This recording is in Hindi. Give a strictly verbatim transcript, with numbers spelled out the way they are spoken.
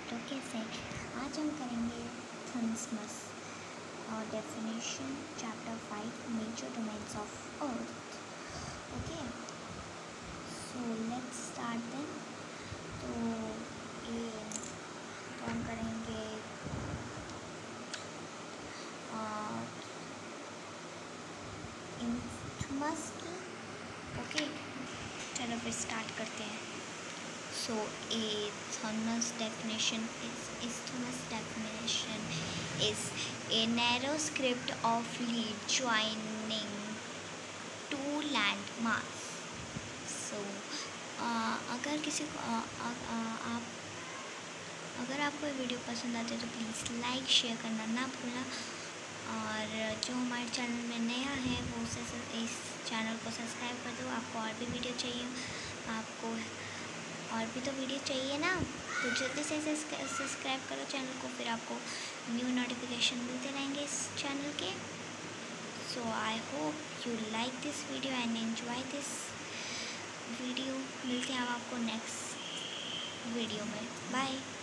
तो कैसे आज हम करेंगे थंसमस और definition chapter five major domains of earth. Okay, so let's start then. तो ये तो हम करेंगे इन्थमस की। ओके, चलो फिर स्टार्ट करते हैं। So a Thomas definition is isthmus definition is a narrow strip of lead joining two land mass. So uh, अगर किसी को uh, uh, uh, आप अगर आपको ये वीडियो पसंद आती है तो प्लीज़ लाइक शेयर करना ना भूलना। और जो हमारे चैनल में नया है वो इस चैनल को सब्सक्राइब कर दो। आपको और भी वीडियो चाहिए, आपको और भी तो वीडियो चाहिए ना, तो जल्दी से सब्सक्राइब करो चैनल को, फिर आपको न्यू नोटिफिकेशन मिलते रहेंगे इस चैनल के। So I hope you like this video and enjoy this video. मिलते हैं हम आपको नेक्स्ट वीडियो में। बाय।